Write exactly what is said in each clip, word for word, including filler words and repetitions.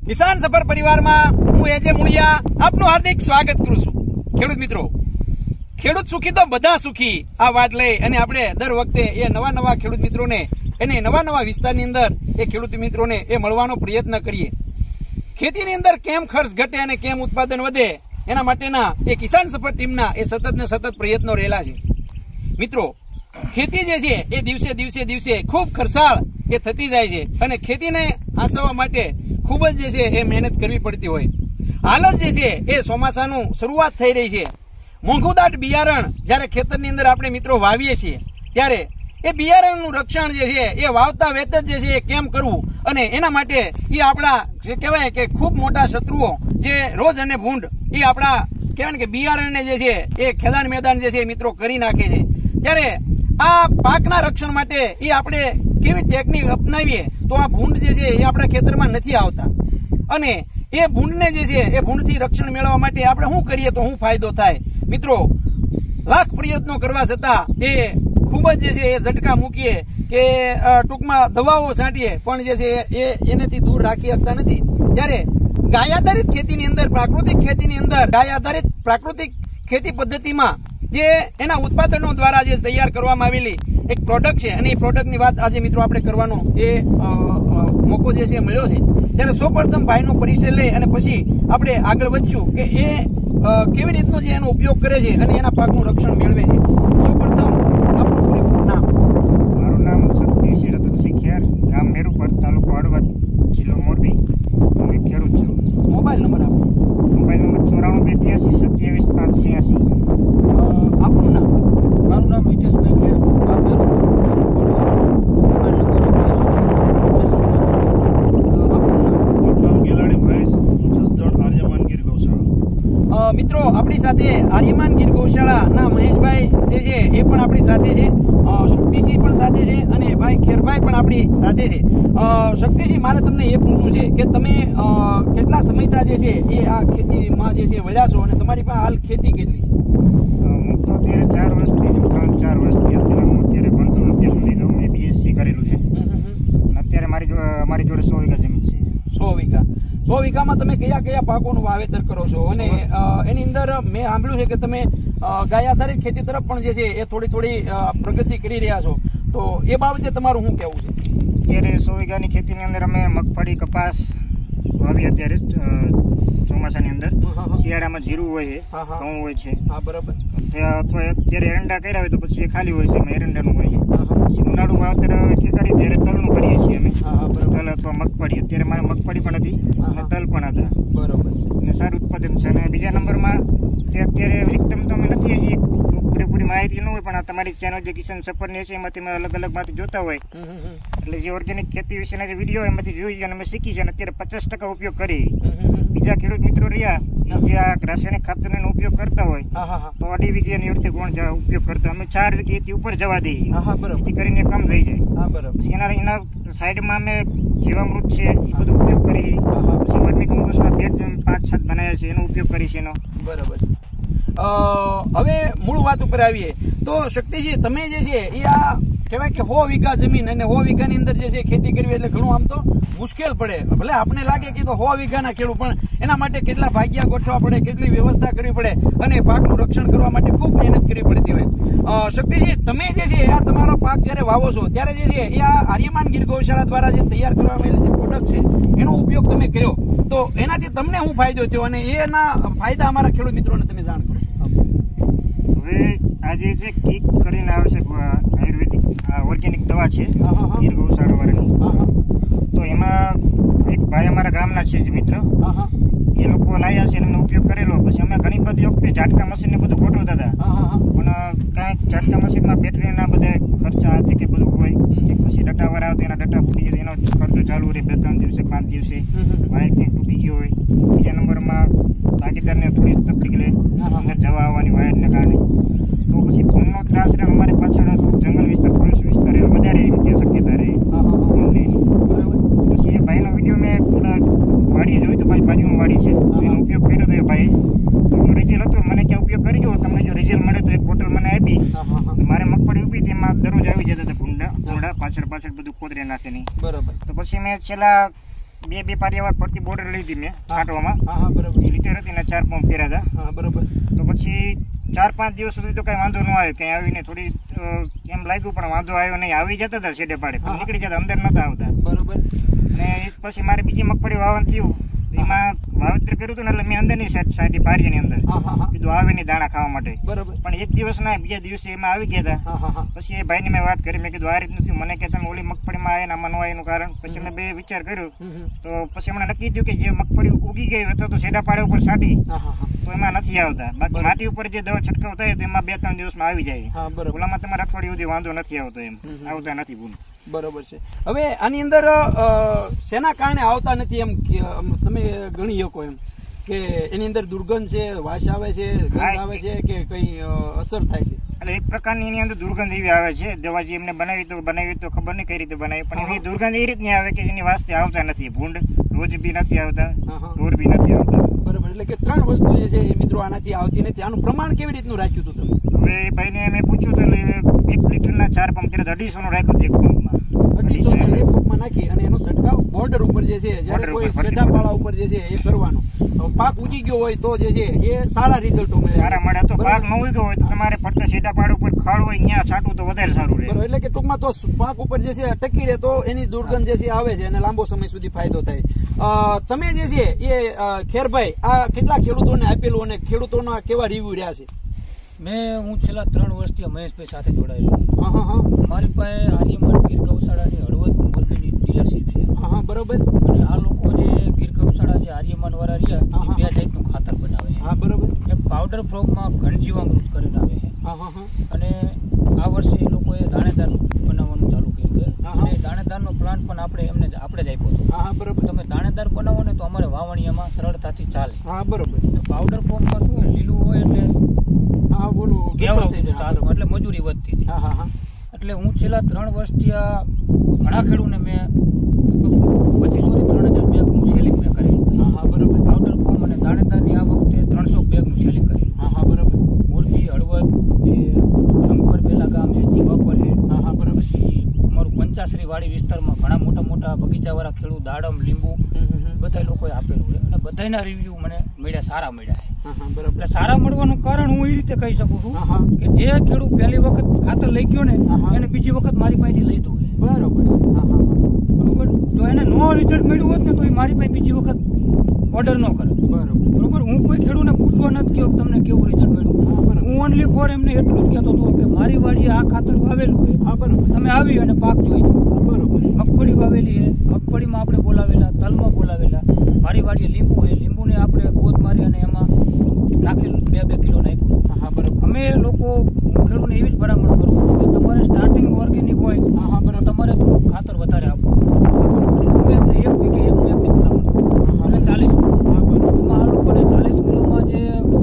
કિસાન સફર પરિવારમાં હું એજે મુળિયા આપનું હાર્દિક સ્વાગત કરું છું। ખેડૂત મિત્રો, ખેડૂત સુખી તો બધા સુખી આ વાત લઈ અને આપણે દર વખતે એ નવા નવા ખેડૂત મિત્રોને એને નવા નવા વિસ્તારની અંદર એ ખેડૂત મિત્રોને એ મળવાનો પ્રયત્ન કરીએ। ખેતીની અંદર કેમ ખર્ચ ઘટે અને કેમ ઉત્પાદન વધે એના માટેના એ કિસાન સફર ટીમના એ સતત ને સતત પ્રયત્નો રહેલા છે। મિત્રો, ખેતી જે છે એ દિવસે દિવસે દિવસે ખૂબ ખર્ચાળ એ થતી જાય છે અને ખેતીને હાંસવવા માટે ખૂબ જ જે છે એ મહેનત કરવી પડતી હોય। હાલ જ જે છે એ ચોમાસાનું શરૂઆત થઈ રહી છે। મોંઘુદાટ બિયારણ જ્યારે ખેતરની અંદર આપણે મિત્રો વાવીએ છીએ ત્યારે એ બિયારણનું રક્ષણ જે છે એ વાવતા વેત જ જે છે એ કેમ કરવું અને એના માટે એ આપણા જે કહેવાય કે ખૂબ મોટા શત્રુઓ જે રોજ અને ભૂંડ એ આપણા કહેવાય ને કે બિયારણને જે છે એ ખેદાન મેદાન જે છે મિત્રો કરી નાખે છે। ત્યારે આ પાકના રક્ષણ માટે એ આપણે કેવી ટેકનિક અપનાવીએ તો આ ભૂંડ જે છે એ આપણા ખેતરમાં નથી આવતા અને એ ભૂંડને જે છે એ ભૂંડથી રક્ષણ મેળવવા માટે આપણે શું કરીએ તો શું ફાયદો થાય। મિત્રો, લાખ પ્રયત્નો કરવા છતાં એ ખૂબ જ જે છે એ ઝટકા મૂકીએ કે ટૂંકમાં દવાઓ છાંટીએ પણ જે છે એ એનેથી દૂર રાખી શકતા નથી। ત્યારે ગાય આધારિત ખેતીની અંદર પ્રાકૃતિક ખેતીની અંદર ગાય આધારિત પ્રાકૃતિક ખેતી પદ્ધતિમાં જે એના ઉત્પાદનો દ્વારા જે તૈયાર કરવામાં આવેલી એક પ્રોડક્ટ છે અને એ પ્રોડક્ટની વાત આજે મિત્રો આપણે કરવાનો એ મોકો જે છે મળ્યો છે। ત્યારે સૌપ્રથમ ભાઈનો પરિચય લઈ અને પછી આપણે આગળ વધશું કે એ કેવી રીતનો જે એનો ઉપયોગ કરે છે અને એના પાકનું રક્ષણ મેળવે છે। સૌપ્રથમ આપણું પૂરેપૂરું નામ। મારું નામ શક્તિસિંહ રતનસિંહ ખેર, ગામ મેરુપર, તાલુકો હળવદ, જિલ્લો મોરબી। હું એક ખેડૂત છું। મોબાઈલ નંબર આપો। મોબાઈલ નંબર ચોરાણું બે ત્યાસી સત્યાવીસ પાંચ છ્યાસી। આપણું નામ? મારું નામ હિતેશભાઈ ખેર, ગામ મેરુપર, તાલુકો હળવદ, મોબાઈલ નંબર મિત્રો આપણી સાથે આર્યમાન ગીર ગૌશાળાના મહેશભાઈ જે છે એ પણ આપણી સાથે છે। શક્તિસિંહ પણ સાથે છે અને ભાઈ ખેરભાઈ પણ આપણી સાથે છે। શક્તિસિંહ, મારે તમને એ પૂછવું છે કે તમે કેટલા સમયથી જે છે એ આ ખેતીમાં જે છે વળ્યા છો અને તમારી પાસે હાલ ખેતી કેટલી છે? હું તો અત્યારે ચાર વર્ષથી છું, ત્રણ ચાર વર્ષથી અત્યારે હું અત્યારે ભણતો અત્યાર સુધી તો મેં બીએસસી કરેલું છે અને અત્યારે મારી જોડે અમારી જોડે સો વીઘા જમીન છે। સો વીઘા સો વીઘામાં તમે કયા કયા પાકોનું વાવેતર કરો છો અને એની અંદર મેં સાંભળ્યું છે કે તમે ગાય આધારિત ખેતી તરફ પણ જે છે એ થોડી થોડી પ્રગતિ કરી રહ્યા છો, તો એ બાબતે તમારું શું કહેવું છે? અત્યારે સો વીઘાની ખેતીની અંદર અમે મગફળી, કપાસ વાવી અત્યારે ચોમાસાની અંદર। શિયાળામાં જીરું હોય છે, ઘઉં હોય છે, હા બરાબર, અથવા અત્યારે એરંડા કર્યા હોય તો પછી એ ખાલી હોય છે, એમાં એરંડાનું હોય છે। પછી ઉનાળુ વાવેતર કે કરી ત્યારે તલનું કરીએ છીએ અમે, તલ અથવા મગફળી। અત્યારે મારે મગફળી પણ હતી અને તલ પણ હતા, બરોબર છે, અને સારું ઉત્પાદન છે। અને બીજા નંબરમાં તે અત્યારે એકદમ તો અમે નથી હજી પૂરેપૂરી માહિતી ન હોય પણ આ તમારી ચેનલ જે કિસાન સફરની છે એમાંથી અમે અલગ અલગ માંથી જોતા હોય એટલે જે ઓર્ગેનિક ખેતી વિશેના જે વિડીયો એમાંથી જોઈ અને અમે શીખી છે અને અત્યારે પચાસ ટકા ઉપયોગ કરી। બીજા ખેડૂત મિત્રો રહ્યા જે આ રાસાયણિક ખાતરનો ઉપયોગ કરતા હોય તો અઢી વીઘે ની રીતે ગુણ ઉપયોગ કરતા અમે ચાર વીઘેથી ઉપર જવા દઈએ, જેથી કરીને કમ થઈ જાય। પછી એના એના સાઈડમાં અમે જીવામૃત છે એ બધું ઉપયોગ કરી, પછી વર્મી કમ્પોસ્ટના પેટ પાંચ છત બનાવ્યા છે એનો ઉપયોગ કરી છે એનો, બરાબર। હવે મૂળ વાત ઉપર આવીએ તો શક્તિસિંહ, તમે જે છે એ આ કહેવાય કે સો વીઘા જમીન અને સો વીઘાની અંદર જે છે ખેતી કરવી એટલે ઘણું આમ તો મુશ્કેલ પડે। ભલે આપણે લાગે કે તો સો વીઘાના ખેડૂત પણ એના માટે કેટલા ભાગ્યા ગોઠવા પડે, કેટલી વ્યવસ્થા કરવી પડે અને પાકનું રક્ષણ કરવા માટે ખૂબ મહેનત કરવી પડતી હોય। શક્તિસિંહ, તમે જે છે આ તમારો પાક જ્યારે વાવો છો ત્યારે જે છે એ આ આર્યમાન ગીર ગૌશાળા દ્વારા જે તૈયાર કરવામાં આવેલી જે પ્રોડક્ટ છે એનો ઉપયોગ તમે કર્યો તો એનાથી તમને શું ફાયદો થયો અને એના ફાયદા અમારા ખેડૂત મિત્રોને તમે જાણ કરો। હવે આજે જે કીક કરીને આવે છે આયુર્વેદિક ઓર્ગેનિક દવા છે ગીર ગૌશાળા વાળાની, તો એમાં એક ભાઈ અમારા ગામના છે જ મિત્ર, એ લોકો લાવ્યા છે એમનો ઉપયોગ કરેલો। પછી અમે ઘણી બધી વખતે ઝાટકા મશીન ને બધું ગોઠવતા હતા પણ કાંઈક ઝાટકા મશીનમાં બેટરીના બધા ખર્ચા હતા કે બધું હોય, પછી ડટા વાર આવે તો એના ડટા ફૂટી જાય, એનો ખર્ચો ચાલુ રહે બે ત્રણ દિવસે પાંચ દિવસે, વાયર ક્યાંક તૂટી ગયો હોય। બીજા નંબરમાં ભાગીદારને થોડી તકલીફ રહે અંદર જવા આવવાની વાયરને કારણે, તો પછી ફોનનો ત્રાસ રહે। અમારી પાછળ જંગલ વિસ્તાર, ફોરેસ્ટ વિસ્તાર વધારે એવી શક્યતા રહે ફોનની। પછી એ ભાઈનો વિડીયો મેં વાડીએ જોયું તો ભાઈ બાજુમાં વાડી છે એનો ઉપયોગ કર્યો તો એ ભાઈ, એનું રિઝલ્ટ હતું, મને ક્યાં ઉપયોગ કરી જો તમને જો રિઝલ્ટ મળે તો એક બોટલ મને આપી। મારે મગફળી ઉભી હતી એમાં દરરોજ આવી જતા હતા ભૂંડા ભૂંડા પાછળ પાછળ બધું કોતરે નાખે નહીં, બરોબર। તો પછી મેં છેલ્લા બે બે પારિયાવાર ફરતી બોર્ડર લીધી મેં છાંટવામાં. હા હા બરાબર. એ લીટર હતી ને ચાર પંપ કર્યા હતા. હા બરાબર. તો પછી ચાર પાંચ દિવસ સુધી તો કઈ વાંધો ન આવ્યો. ક્યાંય આવીને થોડી એમ લાગ્યું પણ વાંધો આવ્યો નહીં. આવી જતા હતા શેડે પાડે પણ નીકળી જતા, અંદર નતા આવતા. બરોબર. ને પછી મારે બીજી મગફળી વાવવાનું થયું. એમાં વાવેતર કર્યું હતું ને એટલે મેં અંદરની સાઈડ સાઈડ પારીની અંદર કીધું આવે નહીં દાણા ખાવા માટે. બરાબર. પણ એક દિવસ ના બીજા દિવસે એમાં આવી ગયા હતા. પછી એ ભાઈને મેં વાત કરી, મેં કીધું આ રીતનું થયું. મને કે તમે ઓલી મગફળીમાં આવે ને આમાં ન આવે એનું કારણ. પછી મેં બે વિચાર કર્યો તો પછી હમણાં નક્કી થયું કે જે મગફળી ઉગી ગઈ અથવા તો છેડા પાડે ઉપર છાંટી તો એમાં નથી આવતા. બાકી માટી ઉપર જે દવા છંટકાવ થાય તો એમાં બે ત્રણ દિવસમાં આવી જાય. ઓલામાં તમારે અઠવાડિયું સુધી વાંધો નથી આવતો, એમ આવતા નથી ભૂલ. બરોબર છે. હવે આની અંદર શેના કારણે આવતા નથી એમ તમે ગણી શકો એમ કે એની અંદર દુર્ગંધ છે, વાસ આવે છે, ગંધ આવે છે કે કઈ અસર થાય છે? એટલે એક પ્રકારની એની અંદર દુર્ગંધ એવી આવે છે. દવા જે એમને બનાવી તો બનાવી તો ખબર નહીં કઈ રીતે બનાવી, પણ એની દુર્ગંધ એ રીતની આવે કે એની વાસ્તે આવતા નથી. ભૂંડ રોજ બી નથી આવતા, ઢોર બી નથી આવતા. બરોબર. એટલે કે ત્રણ વસ્તુ જે છે એ મિત્રો આનાથી આવતી નથી. આનું પ્રમાણ કેવી રીતનું રાખ્યું હતું તમે? હવે એ ભાઈને મેં પૂછ્યું તો એટલે એક લીટરના ચાર પંપ કર્યા, અઢીસો નું રાખ્યું એક પંપમાં. અઢીસો એક પંપમાં નાખી અને એનો છંટકાવ બોર્ડર ઉપર જે છે, જયારે કોઈ સેઢાપાળા ઉપર જે છે એ કરવાનો. પાક ઉગી ગયો હોય તો જે છે એ સારા રિઝલ્ટો મળે. સારા મળે. તો પાક ન ઉગ્યો હોય તો તમારે ફરતા સેઢાપાડ ઉપર ખાડ હોય ત્યાં છાંટવું તો વધારે સારું રહે. એટલે કે ટૂંકમાં તો પાક ઉપર જે છે ટકી રહે તો એની દુર્ગંધ જે છે આવે છે અને લાંબો સમય સુધી ફાયદો થાય. તમે જે છે એ ખેરભાઈ આ કેટલા ખેડૂતોને આપેલું અને ખેડૂતોના કેવા રિવ્યુ રહ્યા છે? મેં હું છેલ્લા ત્રણ વર્ષથી મહેશભાઈ સાથે જોડાયેલો. હા હા હા. મારી પાસે આર્યમન ગીર ગૌશાળાની હળવદ મોરબીની ડીલરશીપ છે. હા હા બરોબર. અને આ લોકો જે ગીર ગૌશાળા જે આર્યમન વાળા રહ્યા એ બે જાતનું ખાતર બનાવે છે. હા બરોબર. એક પાવડર ફોર્મમાં ઘનજીવામૃત કરીને આવે છે. હા હા હા. અને આ વર્ષે એ લોકોએ દાણેદાર બનાવવાનું ચાલુ કર્યું છે. અને દાણેદારનો પ્લાન પણ આપણે એમને આપણે જ આપ્યો હતો. હા હા બરોબર. તમે દાણેદાર બનાવો ને તો અમારે વાવણીયામાં સરળતાથી ચાલે. હા બરોબર. પાવડર ફોર્મમાં શું હોય, લીલું હોય એટલે હા બોલો એટલે મજૂરી વધતી હતી. હા હા હા. એટલે હું છેલ્લા ત્રણ વર્ષથી આ ઘણા ખેડૂતને મેં પચીસો થી ત્રણ હજાર બેગ નું સેલિંગ મેં કરેલું. હા હા બરોબર. પાવડર ફોર્મ અને દાણેદારની આ વખતે ત્રણસો બેગ નું સેલિંગ કરેલું. હા હા બરોબર. મોરબી, હળવદ, રંગપર બેલા ગામ એ જીવાપર છે. હા હા બરોબર. પછી અમારું પંચાશ્રી વાડી વિસ્તારમાં ઘણા મોટા મોટા બગીચાવાળા ખેડૂત દાડમ, લીંબુ બધા લોકોએ આપેલું છે અને બધાના રિવ્યુ મને મળ્યા, સારા મળ્યા છે. એટલે સારા મળવાનું કારણ હું એ રીતે કહી શકું છું કે જે ખેડૂત પહેલી વખત ખાતર લઈ ગયો ને એને બીજી વખત મારી પાસેથી લઈ દઉં. બરોબર છે. બરોબર. જો એને નો રિઝલ્ટ મળ્યું હોત ને તો એ મારી પાસે બીજી વખત ઓર્ડર ન કરે. બરોબર. બરોબર. હું કોઈ ખેડૂતને પૂછવા નથી ગયો કે તમને કેવું રિઝલ્ટ મળ્યું. હું ઓનલી ફોર એમને એટલું જ કહેતો હતો કે મારી વાડીએ આ ખાતર વાવેલું છે. હા બરોબર. તમે આવી અને પાક જોઈ લો. બરોબર. મગફળી વાવેલી છે, મગફળીમાં આપણે બોલાવેલા, તલમાં બોલાવેલા. મારી વાડીએ લીંબુ છે, લીંબુને આપણે ગોદ મારી અને એમાં નાખેલું, બે બે કિલો નાખ્યું. હા બરોબર. અમે લોકો ખેડૂતને એવી જ ભલામણ કરું કે તમારે સ્ટાર્ટિંગ ઓર્ગેનિક હોય હા બરોબર તમારે થોડું ખાતર વધારે આપવું. હું એમને એક વીઘે એક બેગની ભલામણ કરું અને ચાલીસ કિલો. હા બરોબર. આ લોકોને ચાલીસ કિલોમાં જે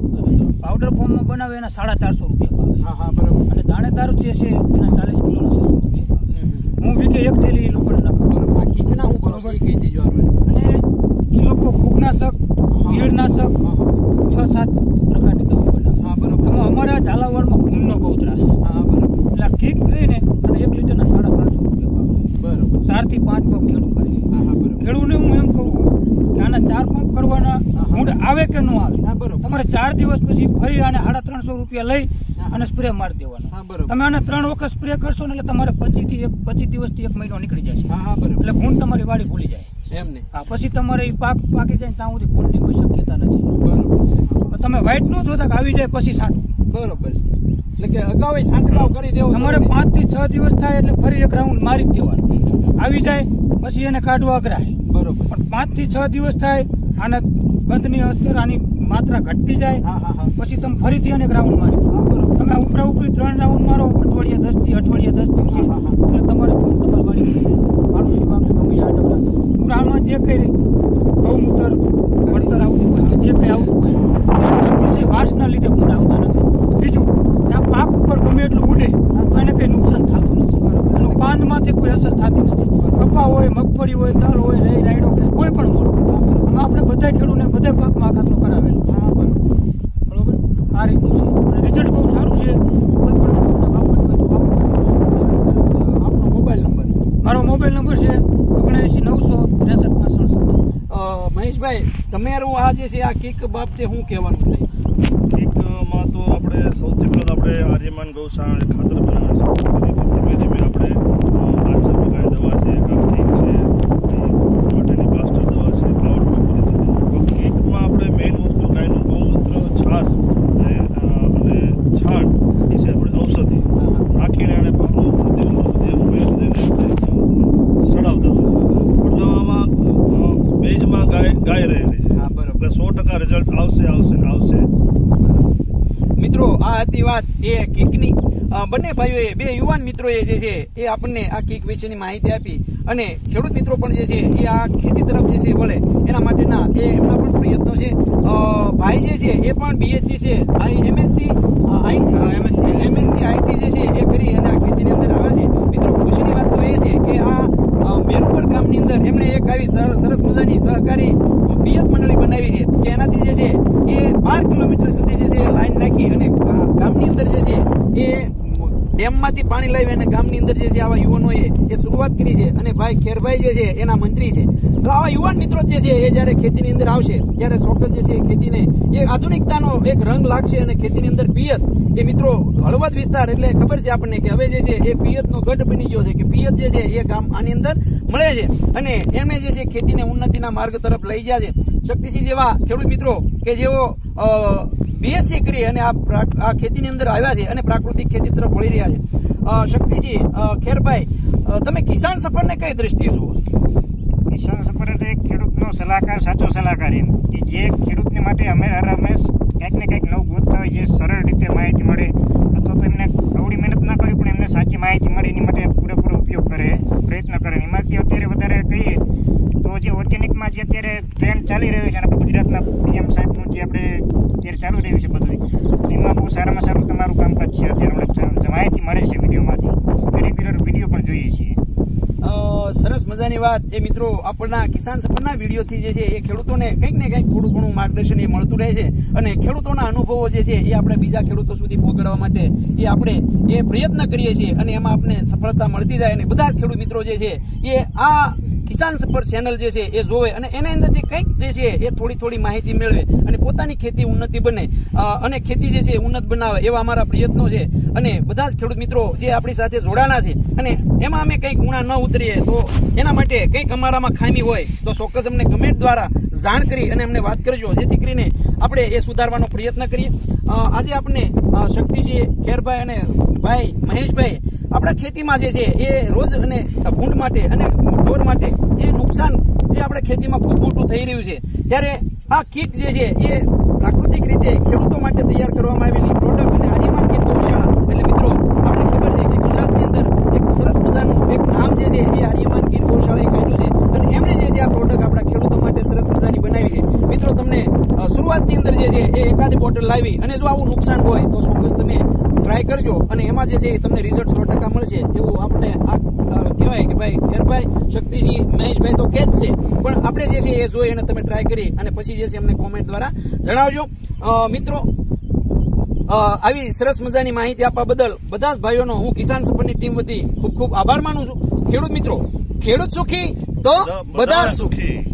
પાવડર ફોર્મમાં બનાવે એના સાડા ચારસો રૂપિયા ભાવે. હા હા બરોબર. અને દાણેદાર જે છે એના ચાલીસ કિલોના છસો રૂપિયા ભાવે. હું વીઘે એક થેલી એ લોકોને નાખું. બરોબર. આ કીટના હું બરોબર કહી દેજો. અને એ લોકો ફૂગનાશક, ઈયળનાશક છ સાત પ્રકારની દવા બનાવે. હા બરોબર. એમાં અમારા ઝાલાવાડમાં ફૂલનો બહુ ત્રાસ. હા બરોબર. એટલે આ કીક લઈને અને એક લીટરના સાડા ત્રણસો રૂપિયા ભાવે. બરોબર. ચાર થી પાંચ પંપ ખેડૂત કરે. હા હા બરોબર. ખેડૂતને હું એમ કહું કે આના ચાર પંપ કરવાના મૂડ આવે કે ન આવે. હા બરોબર. તમારે ચાર દિવસ પછી ફરી આને સાડા ત્રણસો રૂપિયા લઈ અને સ્પ્રે મારી દેવાનો. હા બરોબર. તમે આને ત્રણ વખત સ્પ્રે કરશો ને એટલે તમારે પચીસ થી એક પચીસ દિવસથી એક મહિનો નીકળી જશે. હા હા બરોબર. એટલે ભૂંડ તમારી વાડી ભૂલી જાય. એમને હા પછી તમારે એ પાક પાકી જાય ત્યાં સુધી ભૂંડની કોઈ શક્યતા નથી. બરોબર. તમે વાઇટ નો જોતા કે આવી જાય પછી છાંટવું. બરોબર. એટલે કે અગાઉ છાંટકાવ કરી દેવો. તમારે પાંચ થી છ દિવસ થાય એટલે ફરી એક રાઉન્ડ મારી જ દેવાનું. આવી જાય પછી એને કાઢવા અઘરા. બરોબર. પણ પાંચ થી છ દિવસ થાય આને ગંધની અસર આની માત્રા ઘટતી જાય પછી તમે ફરીથી એને એક રાઉન્ડ મારી. બરોબર. તમે ઉપરા ઉપરી ત્રણ રાઉન્ડ મારો અઠવાડિયા દસ થી અઠવાડિયા દસ દિવસે એટલે તમારે તમારી વાડી પાડોશીમાં ગમે આડવડા પુરાણમાં જે કઈ ગૌમૂત્ર વળતર આવતું હોય કે જે કઈ આવતું હોય અતિશય વાસના લીધે પૂરા આવતા નથી. બીજું આ પાક ઉપર ગમે એટલું ઉડે એને કઈ નુકસાન થતું નથી. બરોબર. એનું પાંદમાંથી કોઈ અસર થતી નથી. કપા હોય, મગફળી હોય, તલ હોય, લઈ રાયડો કે કોઈ પણ મોડ આપણે બધા ખેડૂતને બધા પાકમાં આ ખાતરો કરાવેલું. હા બરોબર. બરોબર. આ રીતનું છે અને રિઝલ્ટ બહુ સારું છે. કોઈ પણ ખેડૂતને વાપરવું હોય તો વાપરવું. સરસ સરસ. આપનો મોબાઈલ નંબર? મારો મોબાઈલ નંબર છે ઓગણએંસી નવસો ત્રેસઠ પાંચ સડસઠ. તમારું આ જે છે આ કીક બાબતે શું કહેવાનું છે? કીકમાં તો આપણે સૌથી પહેલાં આપણે આર્યમાન ગૌશાળા ખાતર બનાવે છે. ધીમે ધીમે આપણે પાંચસો પ્રકારની દવા છે, એક આ કીક છે, માટેની પ્લાસ્ટર દવા છે, પાવર તો કીકમાં આપણે મેઇન વસ્તુ ગાયનું ગૌમૂત્ર, છાશ અને અને છાણ એ છે આપણે ઔષધિ નાખીને એને દિવસો સુધી મેળવીને સડાવતા હોય. આમાં બેજમાં ગાય ગાય રહેલી છે. હા, બરોબર. એટલે સો ટકા રિઝલ્ટ આવશે આવશે ને આવશે. મિત્રો આ હતી વાત એ કીકની. બંને ભાઈઓએ, બે યુવાન મિત્રોએ જે છે એ આપણને આ કીક વિશેની માહિતી આપી અને ખેડૂત મિત્રો પણ જે છે એ આ ખેતી તરફ જે છે વળે એના માટેના એ એમના પણ પ્રયત્નો છે. ભાઈ જે છે એ પણ બીએસસી છે, એમએસસી એમએસસી એમએસસી આઈટી જે છે એ કરી અને આ ખેતીની અંદર આવે છે. મિત્રો ખુશીની વાત તો એ છે કે આ મેરુપર ગામની અંદર એમણે એક આવી સરસ મજાની સહકારી પિયત મંડળી બનાવી છે કે એનાથી જે છે એ બાર કિલોમીટર સુધી જે છે લાઈન નાખી અને ગામની અંદર જે છે એ ડેમમાંથી પાણી લાવી અને ગામની અંદર જે છે આવા યુવાનોએ એ શરૂઆત કરી છે. અને ભાઈ ખેરભાઈ જે છે એના મંત્રી છે. તો આવા યુવાન મિત્રો જે છે એ જયારે ખેતીની અંદર આવશે ત્યારે ચોક્કસ જે છે ખેતીને એ આધુનિકતાનો એક રંગ લાગશે અને ખેતીની અંદર પિયત એ મિત્રો હળવદ વિસ્તાર એટલે ખબર છે આપણને કે હવે જે છે એ પિયતનો ગઢ બની ગયો છે કે પિયત જે છે એ ગામ આની અંદર મળે છે અને એમને જે છે ખેતીને ઉન્નતિના માર્ગ તરફ લઈ ગયા છે. શક્તિસિંહ જેવા ખેડૂત મિત્રો કે જેઓ બીએસસી કરી અને આ ખેતીની અંદર આવ્યા છે અને પ્રાકૃતિક ખેતી તરફ વળી રહ્યા છે. શક્તિસિંહ, ખેરભાઈ, તમે કિસાન સફરને કઈ દ્રષ્ટિએ જુઓ છો? કિસાન સફર એટલે એક ખેડૂતનો સલાહકાર, સાચો સલાહકાર એમ કે જે ખેડૂતને માટે અમે હર હંમેશ કંઈક ને કંઈક નવું ગોતતા હોય, જે સરળ રીતે માહિતી મળે અથવા તો એમને અવળી મહેનત ના કરવી પણ એમને સાચી માહિતી મળે એની માટે પૂરેપૂરો ઉપયોગ કરે, પ્રયત્ન કરે. એમાંથી અત્યારે વધારે કહીએ તો જે ઓર્ગેનિકમાં જે અત્યારે ટ્રેન્ડ ચાલી રહ્યો છે આપણે ગુજરાતના પીએમ સાહેબનું જે આપણે અત્યારે ચાલુ રહ્યું છે બધું, તેમાં બહુ સારામાં સારું તમારું કામકાજ છે. અત્યારે માહિતી મળે છે વિડીયોમાંથી, રેગ્યુલર વિડીયો પણ જોઈએ છીએ. સરસ મજાની વાત એ મિત્રો આપણના કિસાન સફરના વિડીયોથી જે છે એ ખેડૂતોને કંઈક ને કંઈક થોડું ઘણું માર્ગદર્શન એ મળતું રહે છે અને ખેડૂતોના અનુભવો જે છે એ આપણે બીજા ખેડૂતો સુધી પહોંચાડવા માટે એ આપણે એ પ્રયત્ન કરીએ છીએ અને એમાં આપણે સફળતા મળતી જાય અને બધા ખેડૂત મિત્રો જે છે એ આ કિસાન સફર ચેનલ જે છે એ જોવે અને એના અંદરથી કંઈક જે છે એ થોડી થોડી માહિતી મેળવે અને પોતાની ખેતી ઉન્નતિ બને અને ખેતી જે છે ઉન્નત બનાવે એવા અમારા પ્રયત્નો છે. અને બધા જ ખેડૂત મિત્રો જે આપણી સાથે જોડાણા છે અને એમાં અમે કંઈક ગુણા ન ઉતરીએ તો એના માટે કંઈક અમારામાં ખામી હોય તો ચોક્કસ અમને કમેન્ટ દ્વારા જાણ કરી અને અમને વાત કરજો, જેથી કરીને આપણે એ સુધારવાનો પ્રયત્ન કરીએ. આજે આપણે શક્તિસિંહ, ખેરભાઈ અને ભાઈ મહેશભાઈ આપણા ખેતીમાં જે છે એ રોજ અને ભૂંડ માટે અને ઢોર માટે જે નુકસાન જે આપણે ખેતીમાં ખૂબ મોટું થઈ રહ્યું છે ત્યારે આ કીક જે છે એ પ્રાકૃતિક રીતે ખેડૂતો માટે તૈયાર કરવામાં આવેલી પ્રોડક્ટ અને આર્યમાન ગીર ગૌશાળા એટલે મિત્રો આપણે ખબર છે કે ગુજરાતની અંદર એક સરસ મજાનું એક નામ જે છે એ આર્યમાન ગીર ગૌશાળાએ કાઢ્યું છે અને એમણે જે છે આ પ્રોડક્ટ આપણા ખેડૂતો માટે સરસ મજાની બનાવી છે. મિત્રો તમને શરૂઆતની અંદર જે છે એ એકાદી બોટલ લાવી અને જો આવું નુકસાન હોય તો ચોક્કસ તમે ટ્રાય કરજો અને એમાં જે છે તમને રિઝલ્ટ સો ટકા મળશે એવું આપણે આ કહેવાય કે ભાઈ ખેરભાઈ, શક્તિસિંહ, મહેશભાઈ તો કે જ છે પણ આપણે જે છે એ જોઈ અને તમે ટ્રાય કરી અને પછી જે છે અમને કોમેન્ટ દ્વારા જણાવજો. મિત્રો આવી સરસ મજાની માહિતી આપવા બદલ બધા જ ભાઈઓનો હું કિસાન સફરની ટીમ વતી ખૂબ ખૂબ આભાર માનું છું. ખેડૂત મિત્રો, ખેડૂત સુખી તો બધા સુખી.